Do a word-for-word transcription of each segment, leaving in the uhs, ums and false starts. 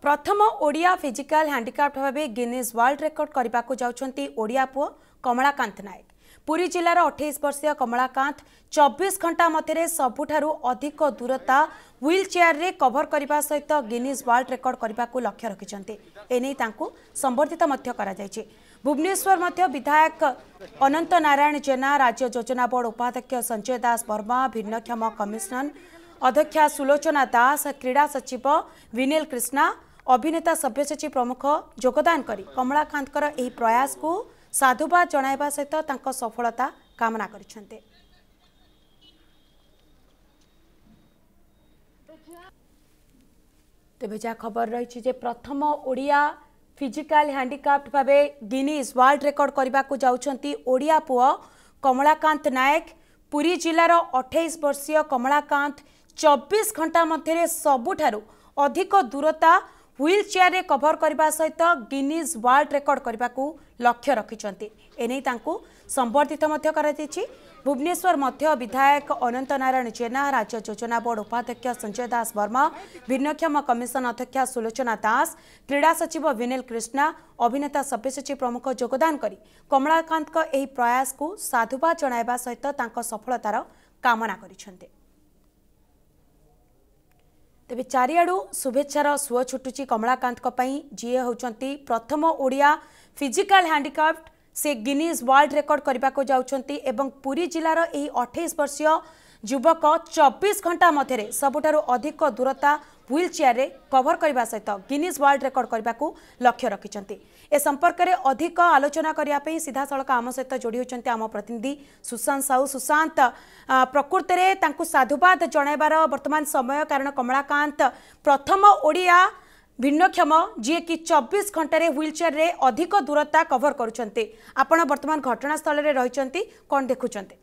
प्रथम Odia physical handicapped भावे Guinness world record करने को जाउछंती ओडिया पुओ कमलाकांत नायक। पुरी जिलार अठाईस वर्षीय कमलाकांत चौबीस घंटा मध्य सबुठारु अधिक दूरता व्हील चेयर रे कवर करने सहित गिनीज वर्ल्ड रेकर्ड करने को लक्ष्य रखिछंती। एने तांकु संबर्धित मध्य करा जायछि। भुवनेश्वर मध्य विधायक अनंत नारायण जेना, राज्य योजना बोर्ड उपाध्यक्ष संजय दास वर्मा, भिन्नक्षम कमिशनर अध्यक्षा सुलोचना दास, क्रीड़ा सचिव विनील कृष्णा, अभिनेता सभ्य सचिव प्रमुख योगदान करी कमलाकांतर एही प्रयास को साधुवाद जणाइबा सहित तांको सफलता कामना करिसेंते। तेबे जा खबर रही जे प्रथम ओडिया फिजिकल हैंडिकैप्ड भावे गिनीज वर्ल्ड रेकर्ड करने को जाउछंती ओडिया पुओ कमलाकांत नायक। पुरी जिलार अठाईस वर्षीय कमलाकांत चौबीस घंटा मध्य सबुठारु अधिक दूरता व्हील चेयर रे कवर करने सहित गिनीज वर्ल्ड रेकर्ड करने को लक्ष्य रखिछंती। एने तांकु संबर्धित मध्य करा जायछि। भुवनेश्वर मध्य विधायक अनंत नारायण जेना, राज्य योजना बोर्ड उपाध्यक्ष संजय दास वर्मा, भिन्नक्षम कमिशन अध्यक्षा सुलोचना दास, क्रीड़ा सचिव विनील कृष्णा, अभिनेता सभ्य सचिव प्रमुख योगदान करी कमलाकांत एही प्रयास को साधुवाद जणाइबा सहित तांको सफलतार कामना करिसेंते। तेबे चारिआडू शुभेच्छार सुओ छुटुची कमलाकांत जी होचंती प्रथम ओडिया फिजिकल हैंडिकैप्ड से गिनीज वर्ल्ड रेकर्ड करने को जाउछंती एवं पुरी जिलार एही अठाईस वर्षीय युवक चौबीस घंटा मध्य सबुठारु अधिक दूरता व्हील चेयर रे कवर करने सहित गिनीज वर्ल्ड रेकर्ड करने को लक्ष्य रखिछंती। ए संपर्क में अधिक आलोचना करने सीधा सड़क आम सहित जोड़ी होचंती आम प्रतिनिधि सुशांत साहू। सुशांत, प्रकृत में तांकु साधुवाद जणाइबार वर्तमान समय, कारण कमलाकांत प्रथम ओडिया भिन्नक्षम जी कि चौबीस घंटे व्हील चेयर रे अधिक दूरता कवर करुछंती। आपण वर्तमान घटनास्थल रे रहिछंती, कोन देखुछंती?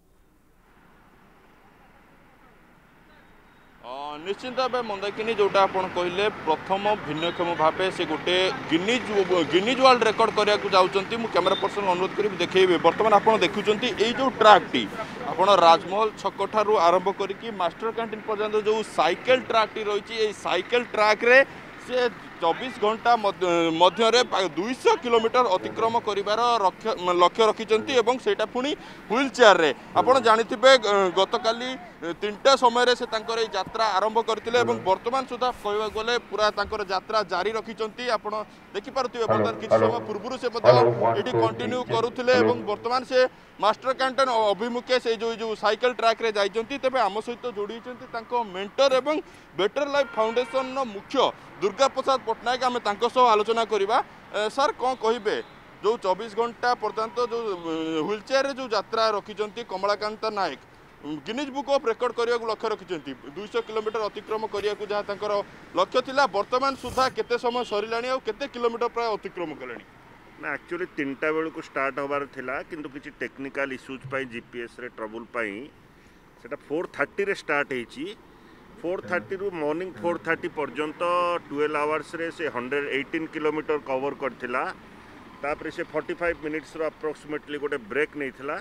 निश्चित भाव मंदाकिनी जोटा आप कहले प्रथम भिन्नक्षम भाव से गोटे गिनीज गिनीज वर्ल्ड रेकर्ड करने को जाऊँगी। मुझे कैमेरा पर्सन अनुरोध करी देखेबे। बर्तमान आप देखुं ये जो ट्रैकटी आप राजमहल छक ठारू आरंभ करके मास्टर कैंटीन पर्यंत जो साइकेल ट्रैकटी रही साइकेल ट्रैक रे से चौबीस घंटा मध्य दुईश किलोमीटर अतिक्रम कर लक्ष्य रखिंट और सेटा पुणी व्हील चेयर रे आप जाथे गतकाली तीनटा समय से यात्रा आरंभ करते वर्तमान सुधा कह गले पूरा यात्रा जारी रखिंट। आप देखिपे बर्तमान किसी समय पूर्व से ये कंटिन्यू करुले वर्तमान से मास्टर कैंटीन अभिमुखे से जो जो साइकेल ट्रैक रे जाइछंती। तेबे आम सहित जोड़ी होती मेंटर एवं बेटर लाइफ फाउंडेशन मुख्य दुर्गा प्रसाद पट्टनायक आम आलोचना करवा। सर कौन कहे जो चौबीस घंटा पर्यंत जो व्हील चेयर रे जो यात्रा रखिंट Kamalakant Nayak Guinness book of record करने को लक्ष्य रखिंट दुईश किलोमीटर अतिक्रम करने को जहाँ लक्ष्य थिला वर्तमान सुधा केते समय सरिलाणी और केते किलोमीटर प्राय अतिक्रम कलेनी? ना एक्चुअली तीनटा बेलू को स्टार्ट होबार थिला किंतु किसी टेक्निकल इश्यूज पाई जीपीएस रे ट्रबल पाई सेटा फोर थर्टी रे स्टार्ट होईची। फोर थर्टी रु मॉर्निंग फोर थर्टी पर्यंत ट्वेल्व आवर्स रे से हंड्रेड एटीन किलोमीटर कवर करथिला। तापर से फोर्टी फाइव मिनिट्स रो अप्रोक्सीमेटली गोटे ब्रेक नहीं थिला।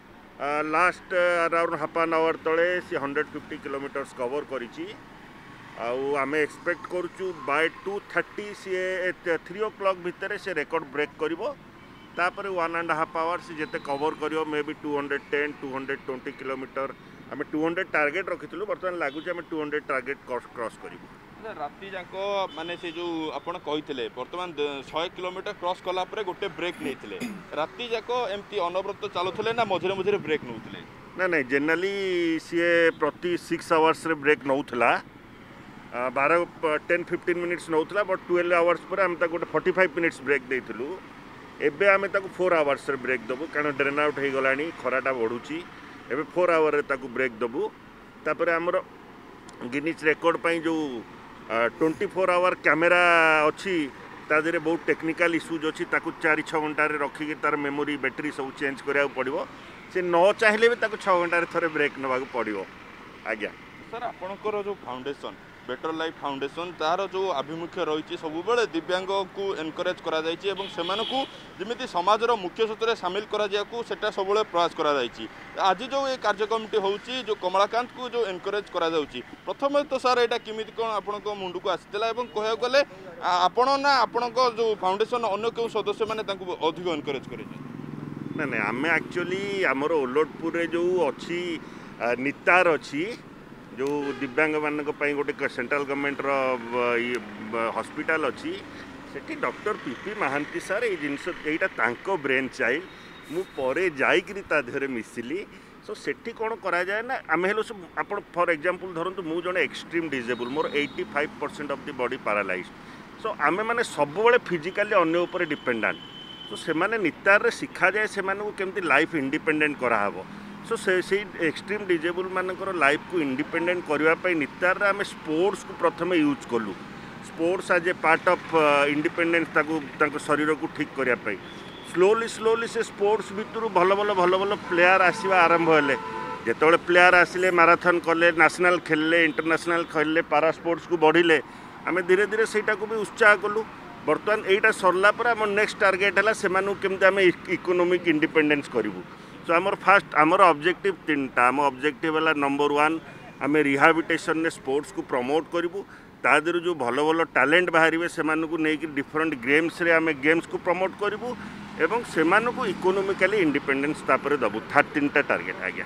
Last around half an hour तले से हंड्रेड फिफ्टी किलोमीटर्स कवर करिची। आउ आमे एक्सपेक्ट करूचु बाय टू थर्टी सी थ्री ओ क्लॉक भितर से रेकर्ड ब्रेक करिवो। तापर वन एंड हाफ आवर से जेते कवर करिवो maybe two hundred ten two hundred twenty kilometre आम टू हंड्रेड टार्गेट रखी बर्तमान लगुच आम टू हंड्रेड टार्गेट क्रॉस करूँ। राति जाक माने से जो आपण कही बर्तमान सौ किलोमीटर क्रॉस कला गोटे ब्रेक नहीं राति जाक एमती अनवरत चलुले ना मझे मझे ब्रेक नौले? ना ना जनरली सी प्रति सिक्स आवर्स रे ब्रेक नौला बारह टेन फिफ्टीन मिनिट्स नौला बट ट्वेल्व आवर्स पर आम गोटे फोर्टी फाइव मिनिट्स ब्रेक देलु। एबे आम फोर आवर्स रे ब्रेक देबू कारण ड्रेन आउट हो गलानी खराटा बढ़ुची। एबे फोर आवर रे ताकू ब्रेक देबू। तापर आमर गिनीज रेकर्ड पाई जो ट्वेंटी फोर आवर कैमेरा अच्छी तादेह बहुत टेक्निकल इश्यूज अच्छी ताकू चार छः घंटे रखिकी तार मेमोरी बैटेरी सब चेंज कराया पड़ो। से न चाहिए भी ताकू छः घंटे थोड़े ब्रेक नवा पड़ो। आज्ञा सर आपणकर जो फाउंडेशन बेटर लाइफ फाउंडेशन तार जो आभिमुख्य रही सब दिव्यांग को एनकरेज करा जायछि एवं सेमानकु जेमिति समाजर मुख्य सूत्र सामिल करा जायकु सेटा सब प्रयास करा जायछि। आज जो ये कार्यक्रमटी होउछि जो कमलाकांत को जो एनकरेज करा जाउछि प्रथम तो सर एटा किमिति कोन आपनको मुंडू को आसितला एवं कहया गले आपण ना आपण जो फाउंडेशन अन्य क्यों सदस्य मैंने अधिक एनकरेज कर ना ना आम एक्चुअली आमर ओलटपुर जो अच्छी नितार अच्छी जो दिव्यांग मान गोटे सेंट्रल गवर्नमेंट हॉस्पिटल अच्छी सेठी डॉक्टर पीपी महांती सर ये जिनस यहाँ ब्रेन चाइल्ड मु परे जाइकरी ता देहरे मिसिली सो सेठी कौन करा जाए ना आम हेलो आप फॉर एग्जांपल धरतु मु जने एक्सट्रीम डिजेबल मोर पचासी percent of the body paralysed so आमे माने सब बेले फिजिकली अन्य ऊपर डिपेंडेंट सो से माने नितार रे शिखा जाए से माने केमती लाइफ इंडिपेंडेंट करा हबो सो से से एक्सट्रीम डिजेबल मानकर लाइफ को इंडिपेंडेंट करबा पई नितार रे आमे स्पोर्ट्स को प्रथम यूज कलु sports as a part of independence ताको ताको शरीर को ठीक करबा पई स्लोली स्लोली से स्पोर्ट्स भितर भल भल भल भल प्लेयर आसवा आरंभ हेले जिते प्लेयर आसिले मैराथन कले नेशनल खेलले इंटरनेशनल खेलले पारा स्पोर्ट्स को बढ़िले आम धीरे धीरे से भी उत्साह कलु बर्तमान यहाँ सरला पर आम नेक्स्ट टार्गेट है से केमती आम इकोनॉमिक इंडिपेंडेंस करूँ सो आमर फास्ट आमर ऑब्जेक्टिव तीन टा आम ऑब्जेक्टिव है नंबर वन आम रिहाबिलिटेशन ने स्पोर्ट्स को प्रमोट करूँ ता देहर जो भल भल टैलेंट बाहर से नहीं डिफरेंट गेम्स रे आम गेम्स को प्रमोट करूँ एवं से इकोनॉमिकली इंडिपेंडेंस तापर दबु था तीन टा टार्गेट आज्ञा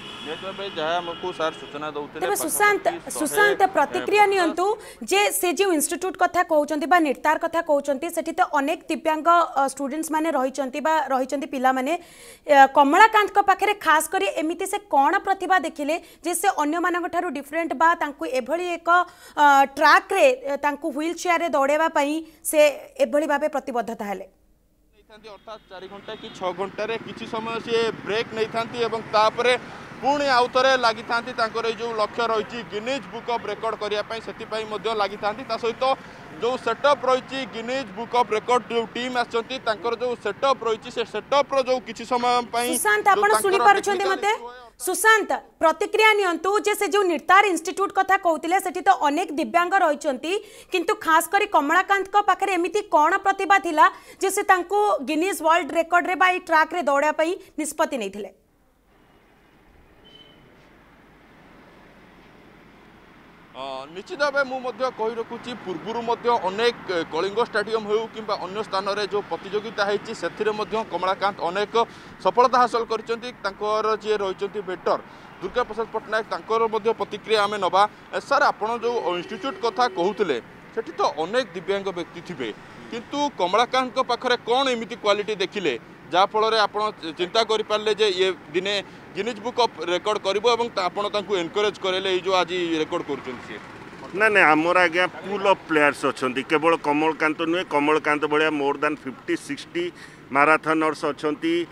तेरे सुशांत सुशांत प्रतिक्रिया नियंतु जे से जो इंस्टीट्यूट कथा कहउचंती बा निर्तार कथा कहउचंती सेठी तो अनेक दिव्यांग स्टूडेंट्स माने रहिचंती बा रहिचंती पिला माने कमलाकांत को पाखरे खास करी एमिति से कोन प्रतिभा देखिले जे से अन्य मानक ठारू डिफरेंट बा तांकु एभली एक ट्रैक रे तांकु व्हील चेयर रे दौड़ेबा पई से एभली भाबे प्रतिबद्धता हेले अर्थात चार घंटा कि छः घंटे किसी समय सी ब्रेक नहीं था पुणी आउ थे लगी था जो लक्ष्य रही गिनीज बुक ऑफ रेकॉर्ड करने से लगी था सहित जो सेटअप रही गिनीज बुक ऑफ रेकॉर्ड जो टीम आसती जो सेटअप रही से सेटअप जो किसी समय सुशांत आपण सुनी पारुछंती मते सुशांत प्रतिक्रिया नियंतु जे से जो निर्तार इंस्टीट्यूट कथा कहउतिले सेठी तो अनेक दिव्यांग रहिचंती किंतु खास करी कमलाकांत को पाखरे एमिति कोन प्रतिभा थिला जे से तांको गिनीज वर्ल्ड रेकॉर्ड रे बाई ट्रैक रे दौड़ा पई निष्पत्ति नैथिले निश्चित भाव मुझे कही रखुची पूर्वर अनेक कलिंग स्टेडियम हो कि अन्य स्थान में जो प्रतियोगिता होती से कमलाकांत अनेक सफलता हासिल कर जी रही बेटर दुर्गा प्रसाद पट्टनायक प्रतिक्रिया आम नवा सर आपड़ जो इंस्टीट्यूट कथा कहते सेठी तो अनेक दिव्यांग व्यक्ति थे किंतु कमलाकांत पाखरे कौन एमती क्वालिटी देखिले जहाँफल आप चिंता करें जे ये दिने गिनीज बुक ऑफ रेकॉर्ड करें एनकरेज करें जो आज रेकॉर्ड कर ना ना आमर आज्ञा पुल ऑफ प्लेयर्स अच्छा केवल कमलकांत नुहे कमलकांत भाया more than fifty sixty marathoners अच्छा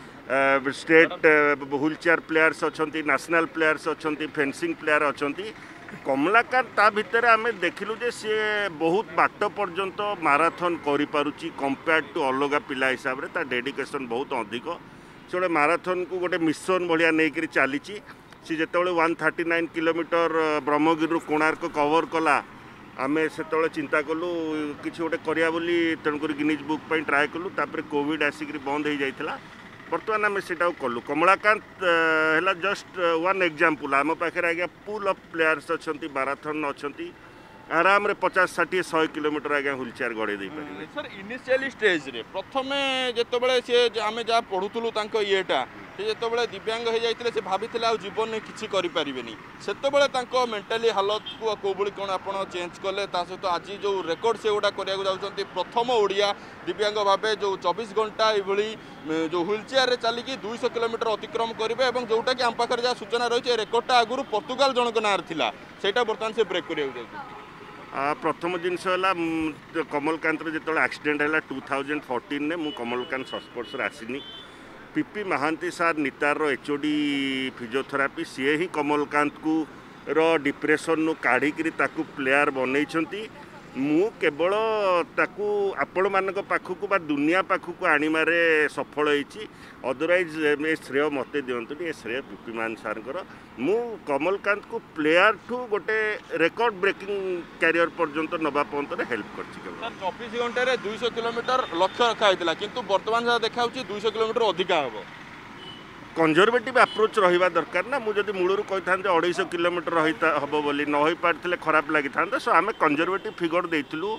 स्टेट व्हील चेयर प्लेयर्स अच्छा नेशनल प्लेयर्स अच्छा फेंसिंग प्लेयर अच्छा कमलाकांत ता भितर आम देखिलु जे सी बहुत बाट पर्यंत माराथन करिपारुची कंपेयर टू अलग पिला हिसाब रे ता डेडिकेशन बहुत अधिक से गोटे माराथन को गोटे मिशन भाया नहीं चली सी जिते one thirty nine kilometre Brahmagiri Konark cover कला आम से चिंता कलु कि गोटे करिया बोली तेणुक गिनीज बुक पर ट्राए कलु तापर कोविड आसिक बंद हो जाता बर्तमान आम से कलु कमलाकांत है जस्ट वन एग्जांपल आम पाखे आज्ञा पुल ऑफ प्लेयर्स अच्छा माराथन अच्छा आराम रे पचास षाठी सौ किलोमीटर आज्ञा व्हील चेयर गड़े दे पारे सर इनिशियल स्टेज रे प्रथमे जेतबेले से आमे जा पढुतलु तांको येटा से जेतबेले दिव्यांग हो जाइतिले से भाबितिले आ जीवन में किछि करि परिबेनी सेतबेले तांको मेंटली हालत को कोबुली कोन आपण चेंज करले ता सहित आज जो रेकॉर्ड से ओडा करिया जाउछंती प्रथम ओडिया दिव्यांग भाबे जो चौबीस घंटा इभली जो व्हील चेयर रे चली कि दो सौ किलोमीटर अतिक्रम करिवे एवं जोटा कि आम पाखर जा सूचना रही रेकॉर्डटा आगुरु पोर्तुगाल जनक नार थिला सेटा वर्तमान से ब्रेक करिया जाउछंती प्रथम जिनस है कमलकांत जो एक्सीडेंट है टू थाउजेंड फोर्टीन ने मु कमलकांत संस्पर्श आसनी पीपी महांती सार नितार एचओडी फिजियोथेरापी सी ही कमलकांत को रो डिप्रेशन नु काढ़ी ताकू प्लेयर बनई मु केवल ताकू आपण मान पाखक बा दुनिया पाखक आणिमारे सफल होती अदरवाइज ए श्रेय मत दिंतु ए श्रेय पीपी मान सार मु कमलकांत को प्लेयर ठू गोटे रेकॉर्ड ब्रेकिंग कैरियर पर्यंत नवा पर्यंत हेल्प कर चौबीस घंटे दुई सौ किलोमीटर लक्ष्य रखा होता किंतु बर्तमान जहाँ देखा दुई सौ किलोमीटर अधिका हम कंजर्वेटिव अप्रोच रहा दरकार ना मुझे मूलर कही था अढ़ाई किलोमीटर हम बोली न हो पारे खराब लगी था सो आम कंजर्वेटिव फिगर देलु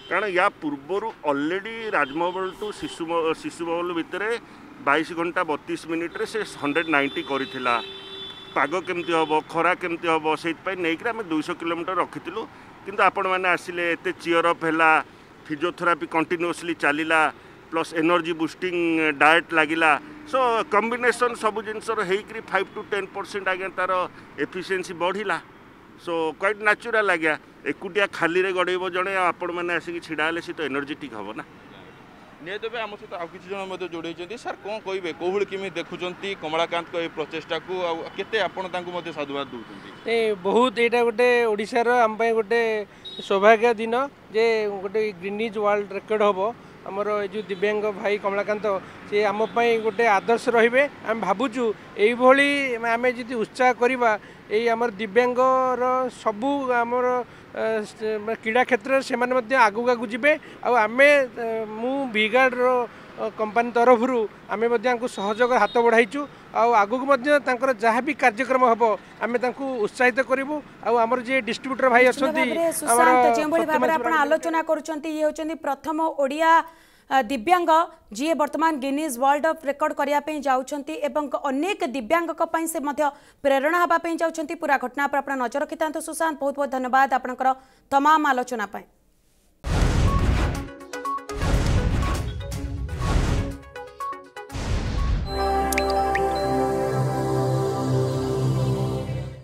कारण या पूर्वर ऑलरेडी राजमहल टू शिशु शिशुमहल भितर बाईस घंटा बत्तीस मिनिट्रे से हंड्रेड नाइंटी करथिला पाग केमती हम खरा केमती हम से नहीं दुईश किलोमीटर रखीलु किंतु आपण मैंने आसिले एत चियर अप है फिजियोथेरापी कंटिन्यूअसली चलला प्लस एनर्जी बुस्टिंग डाएट लगिला सो कॉम्बिनेशन सब जिनसर होकर फाइव टू टेन परसेंट आज्ञा तार एफिशिएंसी बढ़िला सो क्वाइट नेचुरल आज्ञा एकुटिया खाली रे गड़ेब जड़े आपण मैंने आसिक छिड़ा सी तो एनर्जेटिक हम ना निहत भाई आम सहित आउ कि जन जोड़े सर कौन कहे कौन केमी देखुं कमलाकांत प्रोचेष्टा को केते आपण साधुवाद दूसरी बहुत यहाँ गोटे ओडिशार आम गोटे सौभाग्य दिन जे गोटे गिनीज वर्ल्ड रेकर्ड हम आमर जो दिव्यांग भाई कमलाकांत सी आम गोटे आदर्श रे आम भावुँ यही आम जी उत्साह करवा यही आमर दिव्यांगर सबू आमर क्रीड़ा क्षेत्र से आगू आगू जीवे आम मु विगार्ड कंपानी तरफ आम सहयोग हाथ बढ़ाईचु आगू जहाँ भी कार्यक्रम हम आम उत्साहित करूँ आमर जी डिस्ट्रीब्यूटर भाई अच्छा आलोचना कर प्रथम ओडिया दिव्यांग जी वर्तमान गिनीज वर्ल्ड ऑफ रिकॉर्ड करने जाउछंती एवं अनेक दिव्यांग से प्रेरणा हाँपाई जाउछंती पूरा घटना पर आप नजर रखि सुशांत बहुत बहुत धन्यवाद आपनकर तमाम आलोचना पाई।